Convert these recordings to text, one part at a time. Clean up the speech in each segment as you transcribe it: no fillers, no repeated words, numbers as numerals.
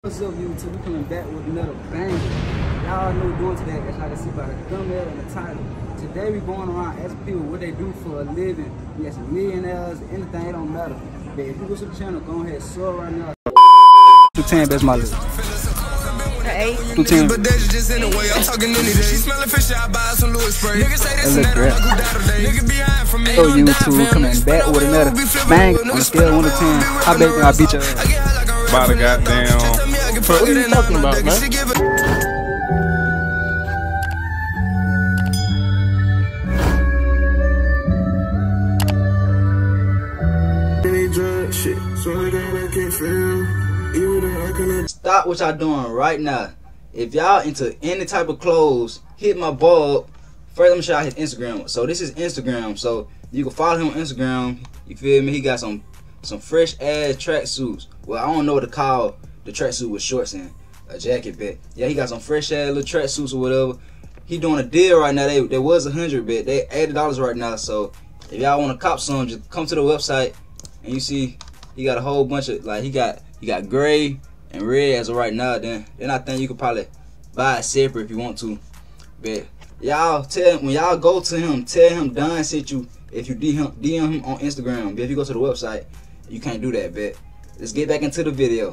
What's up, YouTube? We coming back with another banger. Y'all know doing today, as y'all can see by the thumbnail and the title. Today we going around asking people what they do for a living. We got some millionaires, anything, it don't matter. But if you go to the channel, go ahead, sub right now. 210, that's my list. 210. But that's just in the way I'm talking any day. She smelling fish, I buy some Louis spray. Niggas say this and that, I'm like who died today. Nigga behind from me. So YouTube coming back with another bang on a scale of 1 to 10. How big can I beat your ass? By the goddamn. What are you talking about, man? Stop what y'all doing right now. If y'all into any type of clothes, hit my boy up. First, let me show y'all his Instagram. So this is Instagram. So you can follow him on Instagram. You feel me? He got some fresh ass tracksuits. Well, I don't know what to call the tracksuit with shorts and a jacket, but yeah, he got some fresh ass little tracksuits or whatever. He doing a deal right now. They was $100, but they $80 right now. So if y'all want to cop some, just come to the website and you see he got a whole bunch of he got gray and red as of right now. Then I think you could probably buy it separate if you want to. But y'all when y'all go to him, tell him Don sent you. If you DM him on Instagram, but if you go to the website, you can't do that. But let's get back into the video.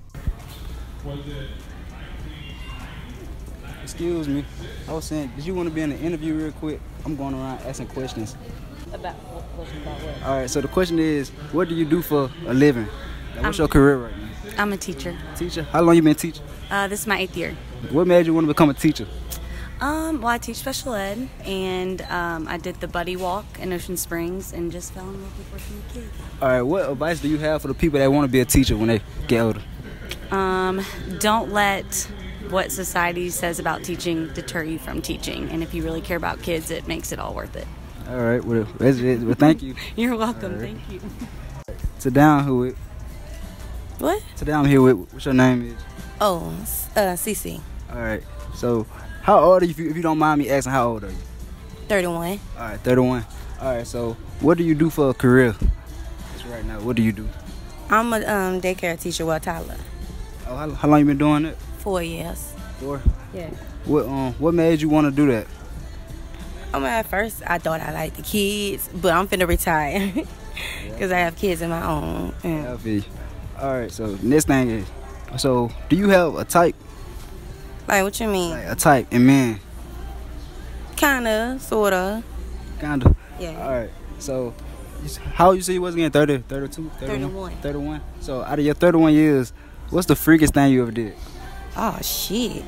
Excuse me. I was saying, did you want to be in an interview real quick? I'm going around asking questions. About what? All right, so the question is, what do you do for a living? Like, what's your career right now? I'm a teacher. Teacher? How long you been teaching? This is my 8th year. What made you want to become a teacher? Well, I teach special ed, and I did the buddy walk in Ocean Springs and just fell in love with working with kids. All right, what advice do you have for the people that want to be a teacher when they get older? Don't let what society says about teaching deter you from teaching, and if you really care about kids, it makes it all worth it. All right, well thank you. You're welcome. Right. Thank you. Sit down here with. What? Sit down here with. What's your name is? Oh, Cece. All right. So, how old are you? If you don't mind me asking, how old are you? 31. All right, 31. All right. So, what do you do for a career? Just right now, what do you do? I'm a daycare teacher. Well, Tyler. Oh, how long you been doing it? 4 years. 4? Yeah. What made you want to do that? At first I thought I liked the kids, but I'm finna retire because I have kids of my own. Yeah. All right, so next thing is, so do you have a type? Like, what you mean? Like a type in men? Kinda, sorta. Kinda? Yeah. All right, so how old you say you was again? 30, 32? 31. 31. So out of your 31 years, what's the freakiest thing you ever did? Oh, shit.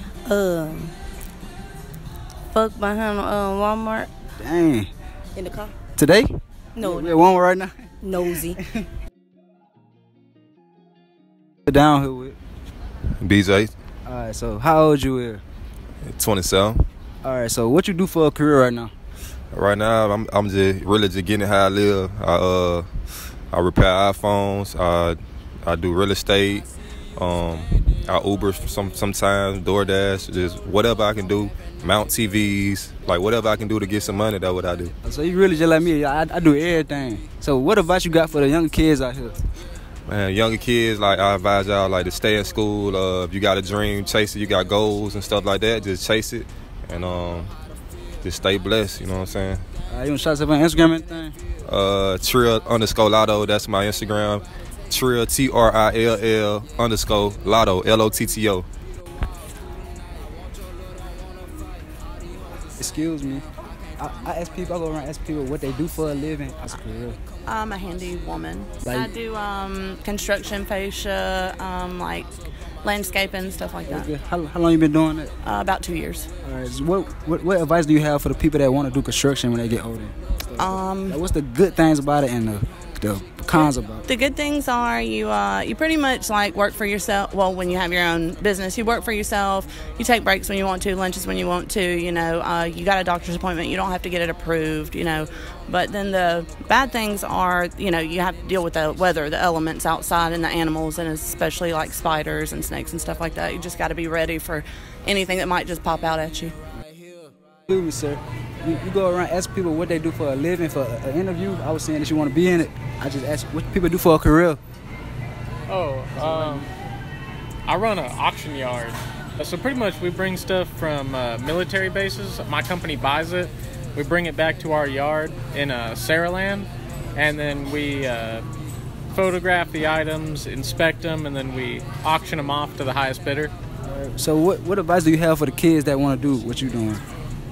Fuck behind Walmart. Dang. In the car? Today? No. We're at Walmart right now? Nosy. Down here with BJ. All right, so how old you are? 27. All right, so what you do for a career right now? Right now, I'm just really just getting how I live. I repair iPhones. I do real estate. I Uber sometimes, DoorDash, just whatever I can do. Mount TVs, like whatever I can do to get some money. That's what I do. So you really just like me. I do everything. So what advice you got for the younger kids out here? Man, younger kids, like I advise y'all like to stay in school. If you got a dream, chase it. You got goals and stuff like that, just chase it, and just stay blessed. You know what I'm saying? You want to shout out on Instagram and anything? Trill_Lotto. That's my Instagram. Trill TRILL_Lotto LOTTO. Excuse me. I ask people. I go around ask people what they do for a living. That's for real. I'm a handy woman. Like, I do construction, fascia, like landscaping, stuff like that. How long you been doing it? About 2 years. All right. So what advice do you have for the people that want to do construction when they get older? Like, what's the good things about it and the cons about it? The good things are you pretty much like work for yourself. Well, when you have your own business, you work for yourself. You take breaks when you want to, lunches when you want to. You know, you got a doctor's appointment. You don't have to get it approved. You know, but then the bad things are, you know, you have to deal with the weather, the elements outside, and the animals, and especially like spiders and snakes and stuff like that. You just got to be ready for anything that might just pop out at you. Excuse me, sir. You go around ask people what they do for a living, for an interview. I was saying that you want to be in it. I just asked what people do for a career. Oh, I run an auction yard. So pretty much we bring stuff from military bases. My company buys it. We bring it back to our yard in Saraland, and then we photograph the items, inspect them, and then we auction them off to the highest bidder. So what advice do you have for the kids that want to do what you're doing?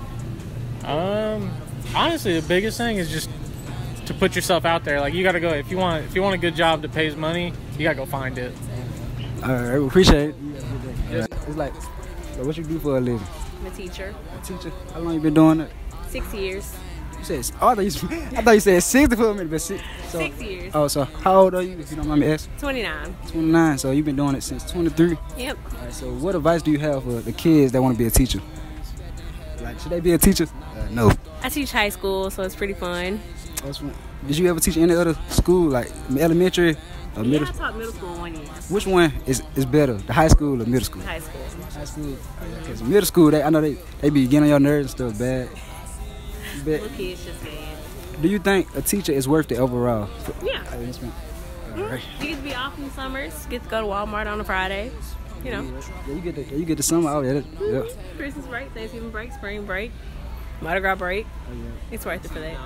Honestly, the biggest thing is just to put yourself out there. Like, you gotta go, if you want a good job that pays money, you gotta go find it. All right, we appreciate it. Right. It's like, so what you do for a living? I'm a teacher. A teacher? How long you been doing it? 6 years. You said, I thought you said 60 for a minute, but 6. So, 6 years. Oh, so how old are you, if you don't mind me asking? 29. 29, so you've been doing it since 23? Yep. All right, so what advice do you have for the kids that want to be a teacher? Like, should they be a teacher? No. I teach high school, so it's pretty fun. That's fun. Did you ever teach any other school, like elementary or middle? Yeah, I taught middle school 1 year. Which one is better, the high school or middle school? High school. High school. Because middle school, I know they be getting on your nerves and stuff bad. Little kids just bad. Do you think a teacher is worth it overall? Yeah. Right. You get to be off in the summers, get to go to Walmart on a Friday. You know. Yeah, you get the summer out. Yeah. Christmas break, Thanksgiving break, spring break, Mardi Gras break. It's worth it for that.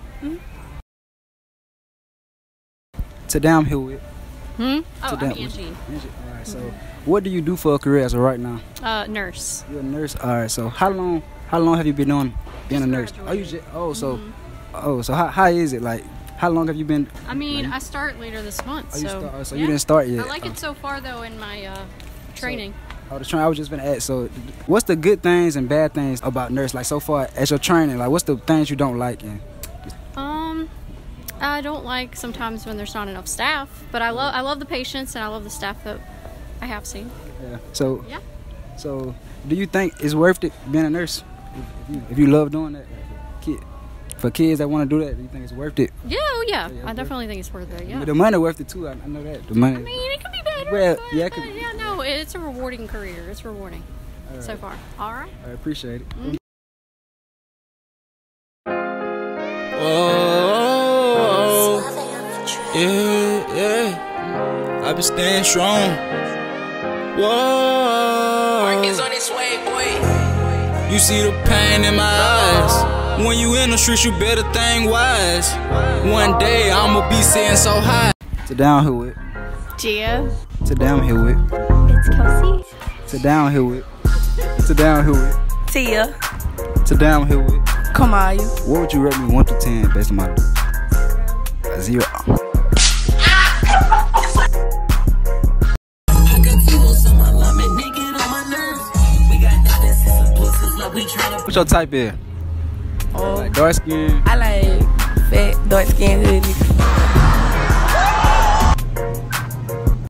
To down here with. Oh, I'm Angie. All right. So, what do you do for a career as of right now? Nurse. You're a nurse. All right. So, how long have you been being a nurse? So how is it like? How long have you been? I mean, I start later this month. So you didn't start yet. I like it so far though in my training. I was just gonna ask. So, what's the good things and bad things about nurse? Like so far as your training, like what's the things you don't like? I don't like sometimes when there's not enough staff, but I love the patients and I love the staff that I have seen. Yeah. So, do you think it's worth it being a nurse? If you love doing that, for kids that want to do that, do you think it's worth it? Yeah, I definitely think it's worth it. Yeah. But the money worth it too. I know that. The money. I mean, it could be better. Well, but no, it's a rewarding career. It's rewarding so far. All right. I appreciate it. Oh, yeah. I been staying strong. Whoa. Marcus on his way, boy. You see the pain in my eyes. When you in the streets, you better think wise. One day I'ma be sitting so high. To downhill with. Gia. To downhill with. It's Kelsey. To downhill with. To downhill with. Tia. To downhill with. Kamaya. What would you rate me 1 to 10 based on my 0? What's your type here? Oh, like dark skin? I like fat, dark skin, hood niggas.